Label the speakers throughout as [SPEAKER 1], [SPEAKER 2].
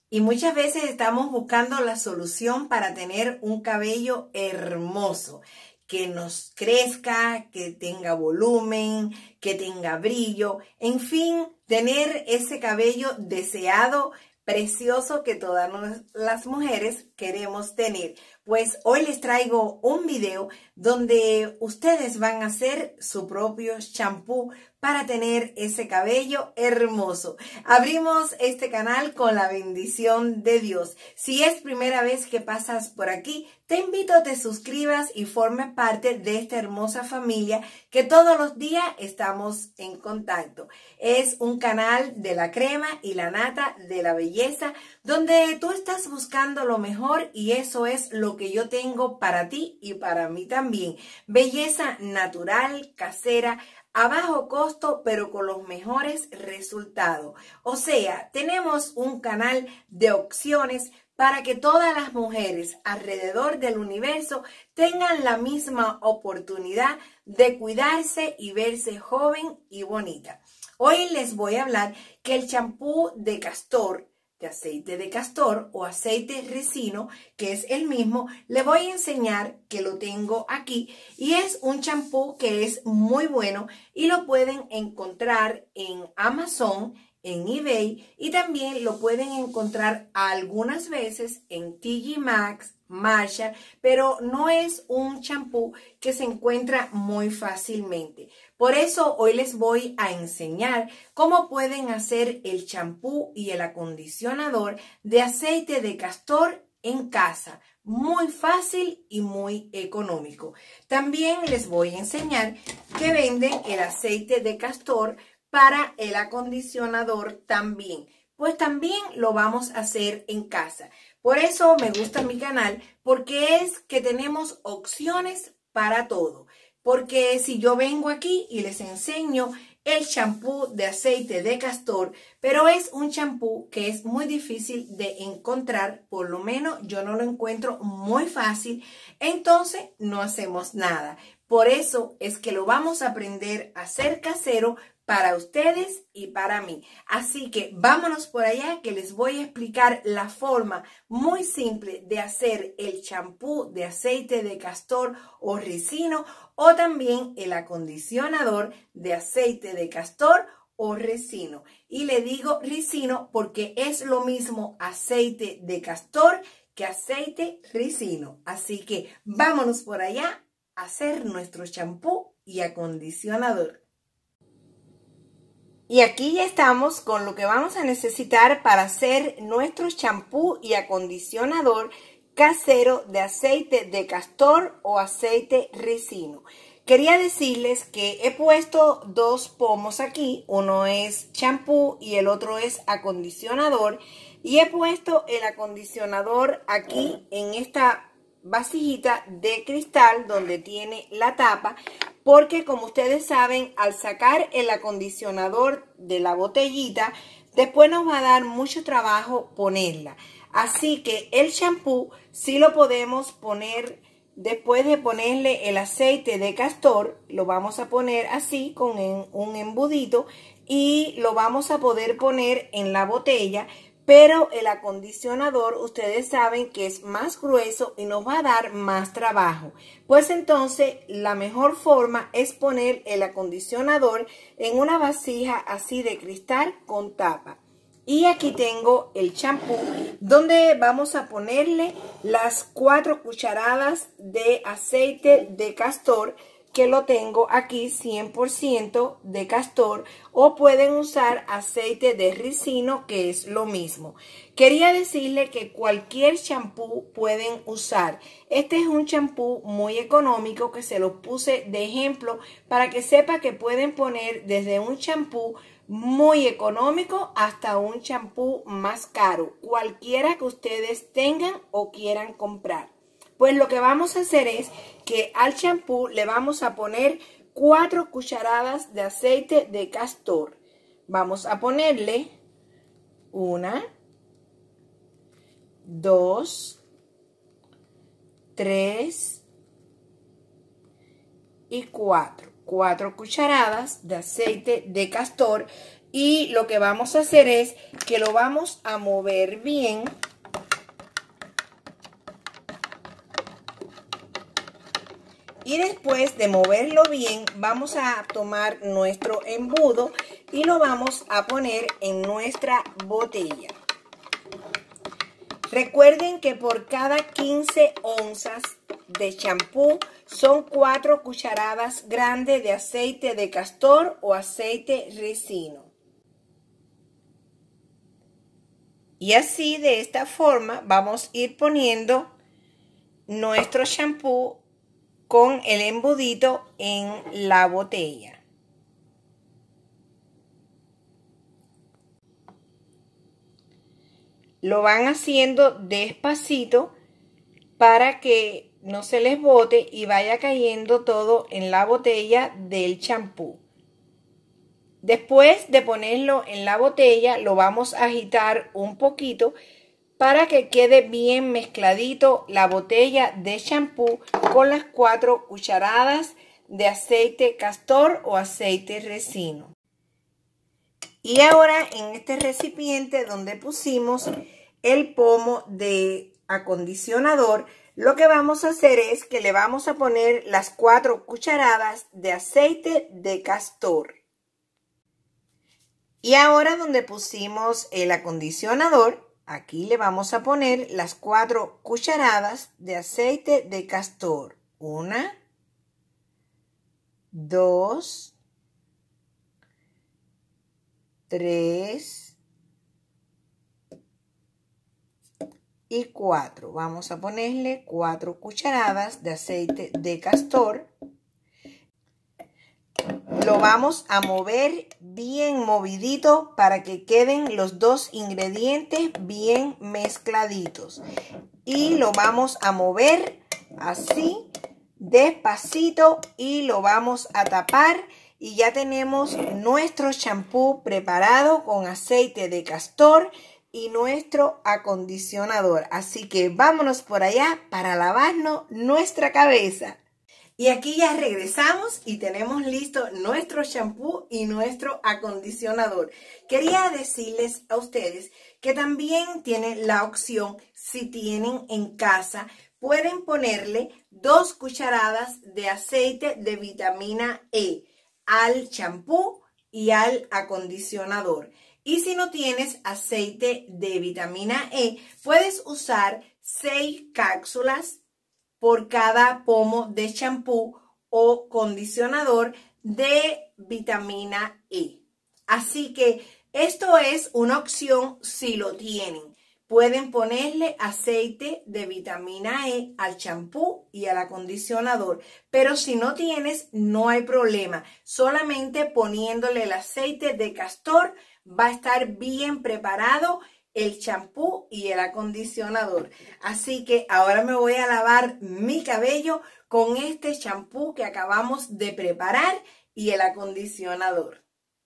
[SPEAKER 1] Y muchas veces estamos buscando la solución para tener un cabello hermoso, que nos crezca, que tenga volumen, que tenga brillo, en fin, tener ese cabello deseado, precioso que todas las mujeres queremos tener. Pues hoy les traigo un video donde ustedes van a hacer su propio shampoo para tener ese cabello hermoso. Abrimos este canal con la bendición de Dios. Si es primera vez que pasas por aquí, te invito a que te suscribas y formes parte de esta hermosa familia que todos los días estamos en contacto. Es un canal de la crema y la nata de la belleza, donde tú estás buscando lo mejor y eso es lo que yo tengo para ti y para mí también. Belleza natural, casera, a bajo costo, pero con los mejores resultados. O sea, tenemos un canal de opciones para que todas las mujeres alrededor del universo tengan la misma oportunidad de cuidarse y verse joven y bonita. Hoy les voy a hablar que el champú de castor, de aceite de castor o aceite ricino, que es el mismo, le voy a enseñar que lo tengo aquí y es un champú que es muy bueno y lo pueden encontrar en Amazon, en eBay y también lo pueden encontrar algunas veces en TJ Maxx, Marshall, pero no es un champú que se encuentra muy fácilmente. Por eso hoy les voy a enseñar cómo pueden hacer el champú y el acondicionador de aceite de castor en casa. Muy fácil y muy económico. También les voy a enseñar que venden el aceite de castor para el acondicionador también. Pues también lo vamos a hacer en casa. Por eso me gusta mi canal, porque es que tenemos opciones para todo. Porque si yo vengo aquí y les enseño el champú de aceite de castor, pero es un champú que es muy difícil de encontrar, por lo menos yo no lo encuentro muy fácil, entonces no hacemos nada. Por eso es que lo vamos a aprender a hacer casero para ustedes y para mí. Así que vámonos por allá que les voy a explicar la forma muy simple de hacer el champú de aceite de castor o ricino o también el acondicionador de aceite de castor o ricino. Y le digo ricino porque es lo mismo aceite de castor que aceite ricino. Así que vámonos por allá a hacer nuestro champú y acondicionador. Y aquí ya estamos con lo que vamos a necesitar para hacer nuestro champú y acondicionador casero de aceite de castor o aceite ricino. Quería decirles que he puesto dos pomos aquí, uno es champú y el otro es acondicionador. Y he puesto el acondicionador aquí en esta vasijita de cristal donde tiene la tapa, porque como ustedes saben, al sacar el acondicionador de la botellita, después nos va a dar mucho trabajo ponerla. Así que el champú sí lo podemos poner después de ponerle el aceite de castor, lo vamos a poner así con un embudito y lo vamos a poder poner en la botella. Pero el acondicionador, ustedes saben que es más grueso y nos va a dar más trabajo. Pues entonces, la mejor forma es poner el acondicionador en una vasija así de cristal con tapa. Y aquí tengo el champú, donde vamos a ponerle las 4 cucharadas de aceite de castor, que lo tengo aquí 100% de castor, o pueden usar aceite de ricino, que es lo mismo. Quería decirle que cualquier champú pueden usar. Este es un champú muy económico que se lo puse de ejemplo para que sepa que pueden poner desde un champú muy económico hasta un champú más caro, cualquiera que ustedes tengan o quieran comprar. Pues lo que vamos a hacer es que al champú le vamos a poner 4 cucharadas de aceite de castor. Vamos a ponerle 1, 2, 3 y 4. 4 cucharadas de aceite de castor Y lo que vamos a hacer es que lo vamos a mover bien. Y después de moverlo bien, vamos a tomar nuestro embudo y lo vamos a poner en nuestra botella. Recuerden que por cada 15 onzas de champú son 4 cucharadas grandes de aceite de castor o aceite resino. Y así, de esta forma, vamos a ir poniendo nuestro champú con el embudito en la botella. Lo van haciendo despacito para que no se les bote y vaya cayendo todo en la botella del champú. Después de ponerlo en la botella, lo vamos a agitar un poquito para que quede bien mezcladito la botella de champú con las 4 cucharadas de aceite castor o aceite resino. Y ahora en este recipiente donde pusimos el pomo de acondicionador, lo que vamos a hacer es que le vamos a poner las 4 cucharadas de aceite de castor. Y ahora donde pusimos el acondicionador, aquí le vamos a poner las 4 cucharadas de aceite de castor. 1, 2, 3 y 4. Vamos a ponerle 4 cucharadas de aceite de castor. Lo vamos a mover bien movidito para que queden los dos ingredientes bien mezcladitos. Y lo vamos a mover así, despacito, y lo vamos a tapar. Y ya tenemos nuestro champú preparado con aceite de castor y nuestro acondicionador. Así que vámonos por allá para lavarnos nuestra cabeza. Y aquí ya regresamos y tenemos listo nuestro champú y nuestro acondicionador. Quería decirles a ustedes que también tienen la opción, si tienen en casa, pueden ponerle 2 cucharadas de aceite de vitamina E al champú y al acondicionador. Y si no tienes aceite de vitamina E, puedes usar 6 cápsulas por cada pomo de champú o condicionador de vitamina E. Así que esto es una opción si lo tienen. Pueden ponerle aceite de vitamina E al champú y al acondicionador. Pero si no tienes, no hay problema. Solamente poniéndole el aceite de castor va a estar bien preparado el champú y el acondicionador. Así que ahora me voy a lavar mi cabello con este champú que acabamos de preparar y el acondicionador.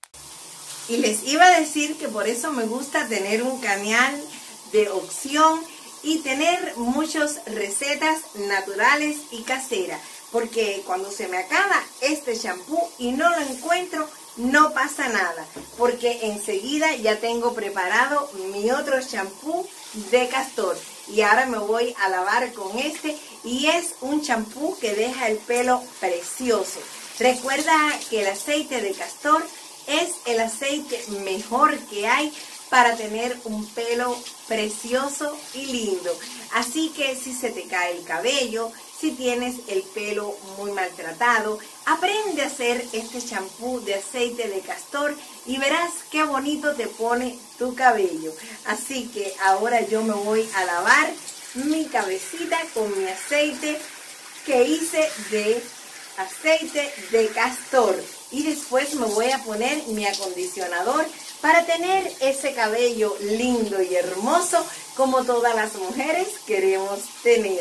[SPEAKER 1] Y les iba a decir que por eso me gusta tener un canal de opción y tener muchas recetas naturales y caseras, porque cuando se me acaba este champú y no lo encuentro, no pasa nada, porque enseguida ya tengo preparado mi otro champú de castor. Y ahora me voy a lavar con este, y es un champú que deja el pelo precioso. Recuerda que el aceite de castor es el aceite mejor que hay para tener un pelo precioso y lindo. Así que si se te cae el cabello, si tienes el pelo muy maltratado, aprende a hacer este champú de aceite de castor y verás qué bonito te pone tu cabello. Así que ahora yo me voy a lavar mi cabecita con mi aceite que hice de aceite de castor. Y después me voy a poner mi acondicionador para tener ese cabello lindo y hermoso como todas las mujeres queremos tener.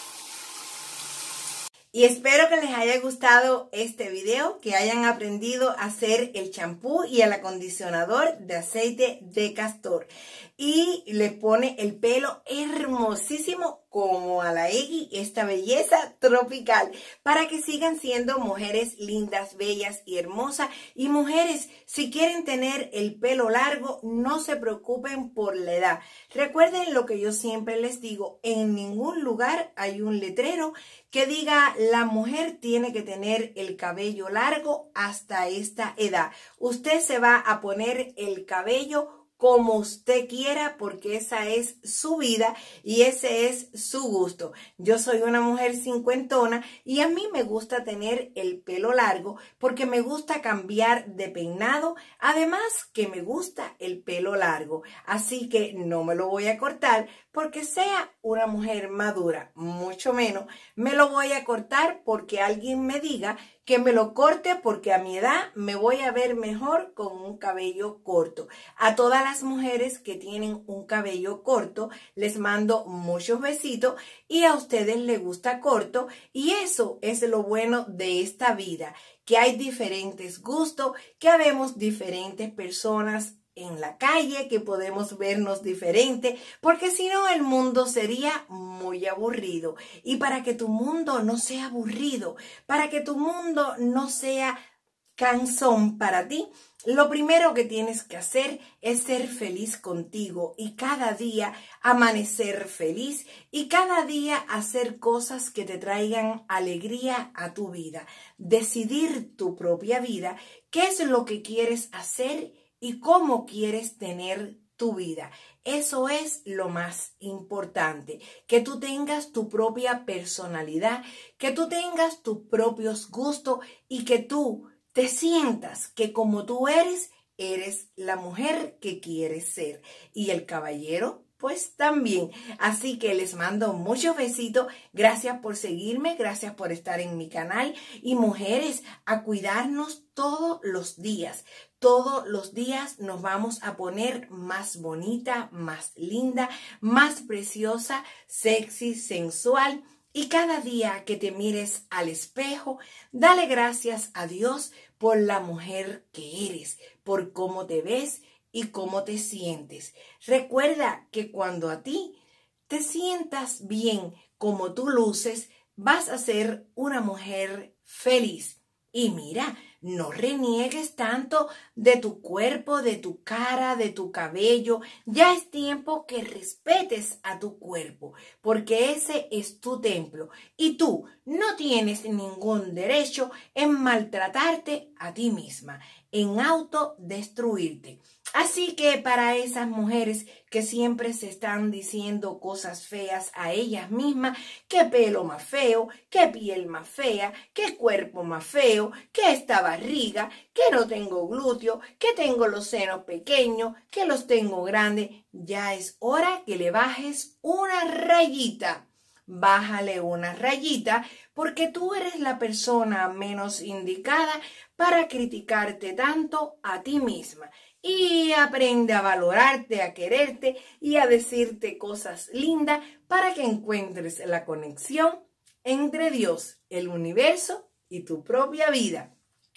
[SPEAKER 1] Y espero que les haya gustado este video, que hayan aprendido a hacer el champú y el acondicionador de aceite de castor. Y les pone el pelo hermosísimo como a la Eggy esta belleza tropical para que sigan siendo mujeres lindas, bellas y hermosas. Y mujeres, si quieren tener el pelo largo, no se preocupen por la edad. Recuerden lo que yo siempre les digo, en ningún lugar hay un letrero que diga la mujer tiene que tener el cabello largo hasta esta edad. Usted se va a poner el cabello como usted quiera porque esa es su vida y ese es su gusto. Yo soy una mujer cincuentona y a mí me gusta tener el pelo largo porque me gusta cambiar de peinado, además que me gusta el pelo largo. Así que no me lo voy a cortar porque sea una mujer madura, mucho menos me lo voy a cortar porque alguien me diga que me lo corte porque a mi edad me voy a ver mejor con un cabello corto. A todas las mujeres que tienen un cabello corto, les mando muchos besitos y a ustedes les gusta corto y eso es lo bueno de esta vida, que hay diferentes gustos, que habemos diferentes personas en la calle, que podemos vernos diferente, porque si no el mundo sería muy aburrido. Y para que tu mundo no sea aburrido, para que tu mundo no sea cansón para ti, lo primero que tienes que hacer es ser feliz contigo y cada día amanecer feliz y cada día hacer cosas que te traigan alegría a tu vida. Decidir tu propia vida, qué es lo que quieres hacer y cómo quieres tener tu vida. Eso es lo más importante, que tú tengas tu propia personalidad, que tú tengas tus propios gustos y que tú te sientas que como tú eres, eres la mujer que quieres ser. Y el caballero, pues también. Así que les mando muchos besitos. Gracias por seguirme, gracias por estar en mi canal. Y mujeres, a cuidarnos todos los días. Todos los días nos vamos a poner más bonita, más linda, más preciosa, sexy, sensual. Y cada día que te mires al espejo, dale gracias a Dios por la mujer que eres, por cómo te ves y cómo te sientes. Recuerda que cuando a ti te sientas bien como tú luces, vas a ser una mujer feliz. Y mira, no reniegues tanto de tu cuerpo, de tu cara, de tu cabello. Ya es tiempo que respetes a tu cuerpo, porque ese es tu templo. Y tú no tienes ningún derecho en maltratarte a ti misma, en autodestruirte. Así que para esas mujeres que siempre se están diciendo cosas feas a ellas mismas, qué pelo más feo, qué piel más fea, qué cuerpo más feo, que esta barriga, que no tengo glúteo, que tengo los senos pequeños, que los tengo grandes, ya es hora que le bajes una rayita. Bájale una rayita porque tú eres la persona menos indicada para criticarte tanto a ti misma. Y aprende a valorarte, a quererte y a decirte cosas lindas para que encuentres la conexión entre Dios, el universo y tu propia vida.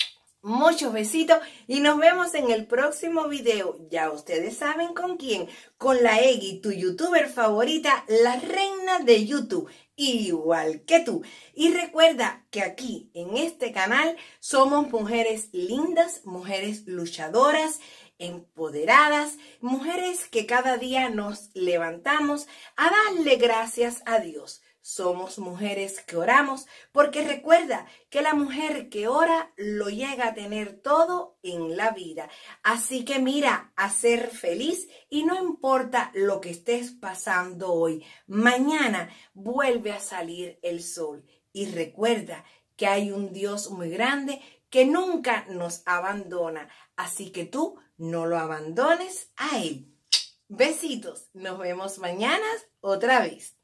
[SPEAKER 1] Muchos besitos y nos vemos en el próximo video. Ya ustedes saben con quién. Con la Eggy, tu youtuber favorita, la reina de YouTube, igual que tú. Y recuerda que aquí en este canal somos mujeres lindas, mujeres luchadoras, empoderadas, mujeres que cada día nos levantamos a darle gracias a Dios. Somos mujeres que oramos porque recuerda que la mujer que ora lo llega a tener todo en la vida. Así que mira, a ser feliz y no importa lo que estés pasando hoy. Mañana vuelve a salir el sol y recuerda que hay un Dios muy grande que nunca nos abandona. Así que tú no lo abandones a Él. Besitos, nos vemos mañana otra vez.